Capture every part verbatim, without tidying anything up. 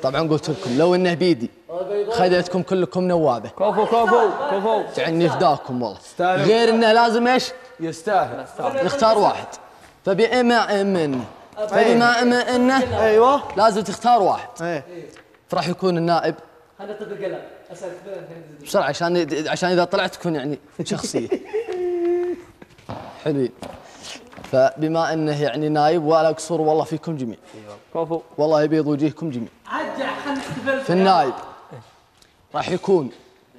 طبعا قلت لكم لو انه بيدي خذيتكم كلكم نوابه. كفو كفو كفو. جعلني فداكم والله. غير انه لازم ايش؟ يستاهل. نختار واحد. فبما انه فبما انه ايوه لازم تختار واحد. ايه فراح يكون النائب. خلنا نطق القلم اسالك بسرعه عشان عشان اذا طلعت تكون يعني شخصيه. حلوين. فبما انه يعني نايب ولا قصور والله فيكم جميع. كفو. والله يبيض وجيهكم جميع. عجع خلنا نحتفل. في النايب راح يكون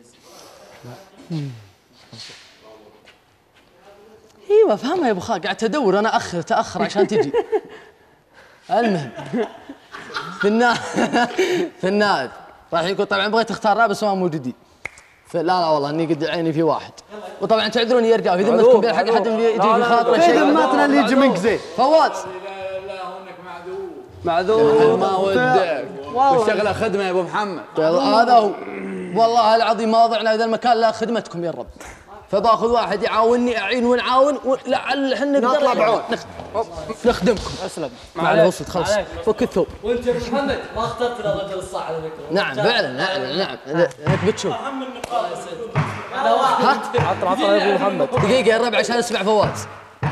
ايوه فهمها يا ابو خالد، قاعد تدور انا اخر تاخر عشان تجي. المهم في النائب في النائب راح يكون طبعا بغيت اختار رابع بس ما موجودين. لا لا والله اني قد عيني في واحد. وطبعا تعذروني يا رجال اذا ذمتكم بين حق حد يجي في خاطره شيء. في ذمتنا اللي يجي منك زين. فواز لا لا هونك معذور. معذور ما ودك والشغله خدمه يا ابو محمد. هذا هو والله العظيم ما وضعنا هذا المكان لا خدمتكم يا رب. فباخذ واحد يعاونني اعين ونعاون ولعل احنا نطلع بعون نخدمكم. اسلم معلش وصلت خلص فك الثوب. وانت يا ابو محمد ما اخترت الرجل الصح على فكره. نعم فعلا نعم نعم انك بتشوف. اهم النقاط انا واحد. عطر عطر يا ابو محمد. دقيقه يا الربع عشان اسمع فواز.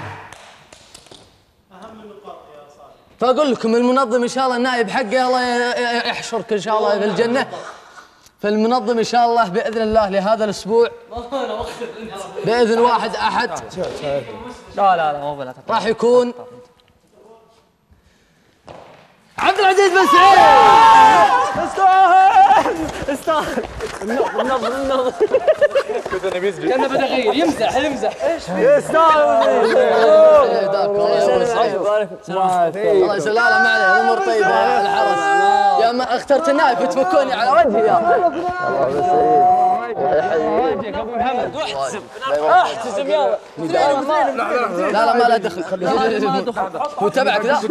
اهم النقاط يا صالح. فاقول لكم المنظم ان شاء الله النائب حقه الله يحشرك ان شاء الله في الجنه. فالمنظم ان شاء الله باذن الله لهذا الاسبوع باذن واحد احد لا لا لا مو بلا راح يكون عبد العزيز بن سعيد. استاهل استاهل. النظم النظم كان بدا يغير يمزح يمزح. يستاهل. الله يسلمك. لا لا ما عليه الامور طيبه يا الحرس. يا ما اخترت النائب وتفكوني على وجهي يا وجهك ابو محمد واحتسب احتسب يلا. لا لا ما له دخل. هو تبعك ذا.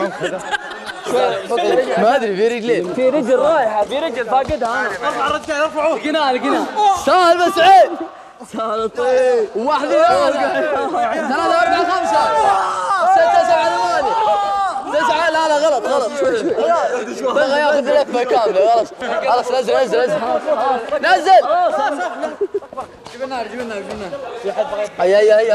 ما ادري في رجلين. في رجل رايحه في رجل فاقدها انا. ارفع الرجال ارفعوه. لقيناه لقيناه. سهل بن سعيد. سهل طيب. واحد ثلاثة أربعة خمسة ستة سبعة ثمانية تسعة. لا لا غلط غلط. بغى ياخذ اللفة كاملة. خلاص خلاص نزل نزل نزل نزل. جيب النار جيب النار جيب النار. هيا هيا هيا.